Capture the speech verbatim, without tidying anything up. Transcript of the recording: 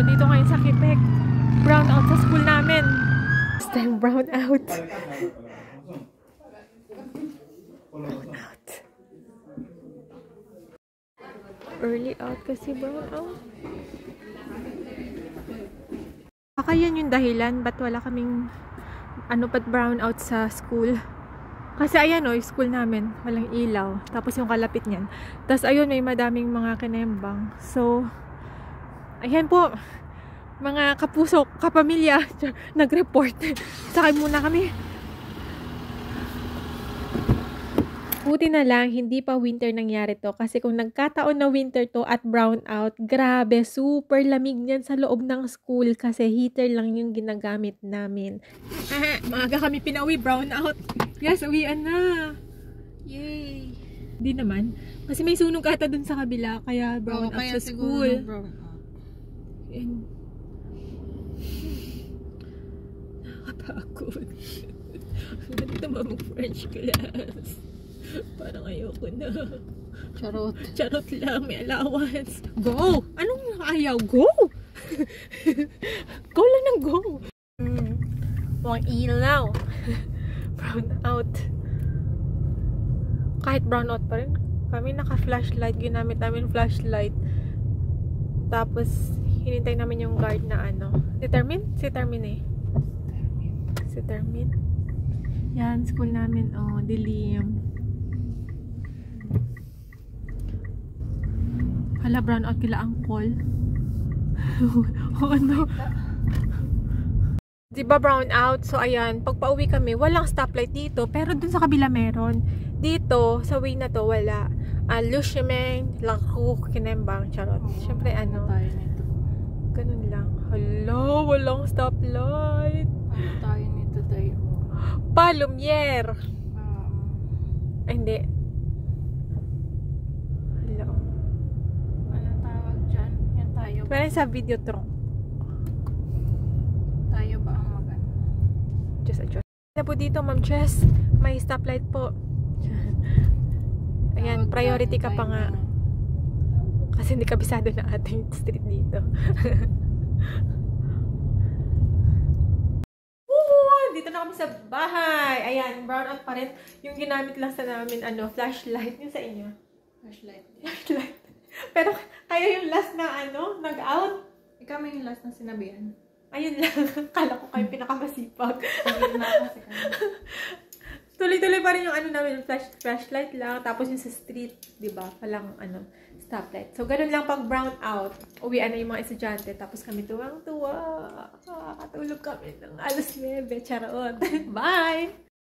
dito ngayon sa Quebec. Brown out sa school namin. This time, brown out. Brown out. Early out kasi brown out. Baka yan yung dahilan ba't wala kaming ano pat brown out sa school. Kasi ayan o, yung school namin, walang ilaw. Tapos yung kalapit niyan. Tapos ayun, may madaming mga kinembang. So, ayan po, mga kapuso, kapamilya, nag-report. Sakay muna kami. Buti na lang, hindi pa winter nangyari to. Kasi kung nagkataon na winter to at brown out, grabe, super lamig niyan sa loob ng school. Kasi heater lang yung ginagamit namin. Maaga kami pinauwi, brown out. Yes, uwian na. Yay. Hindi naman. Kasi may sunog ata dun sa kabila, kaya brown oh, out kaya sa school. Brown out. And... nakakapagod. Ganito ba mag-French class? Parang ayoko na. Charot. Charot lang, may allowance. Go! Anong ayaw? Go! Go lang ng go! Mm. Mukhang ilaw. Brown out. Kahit brown out pa rin. Kami naka-flashlight. Ginamit namin flashlight. Tapos, hinintay namin yung guard na ano. Si Termin? Si Termin eh. Si Termin. Yan, school namin. Oh, dilim. Hala, brown out kila angkol. O ano? Diba brown out? So, ayan. Pag pauwi kami, walang stoplight dito. Pero dun sa kabila meron. Dito, sa way na to, wala. Uh, Lushimeng, Langkuk, Kinembang, charot. Oh, siyempre, ano. Tayo nito. Ganun lang. Hala, walang stoplight. Ano tayo nito, tayo? Palumier. Um, Ay, hindi. Pero sa Videotron. Tayo ba ang magano? Just adjust. Na po dito, Ma'am Jess. May stoplight po. Ayan, priority ka pa nga. Kasi hindi kabisado na ating street dito. Woo! Dito na kami sa bahay. Ayan, brown out pa rin. Yung ginamit lang sa namin, ano, flashlight. Yung sa inyo. Flashlight. Flashlight. Pero kayo yung last na ano, nag-out. Ikaw may yung last na sinabihan. Ayun lang. Kala ko kayo pinakamasipag. Tuloy Tuloy-tuloy pa rin yung ano namin, flash, flashlight lang. Tapos yung sa street, di ba? Palang ano, stoplight. So, ganun lang pag brown out. Uwian na yung mga estudyante. Tapos kami tuwang-tuwa. Katulog kami ng alas nuwebe. Charot. Bye!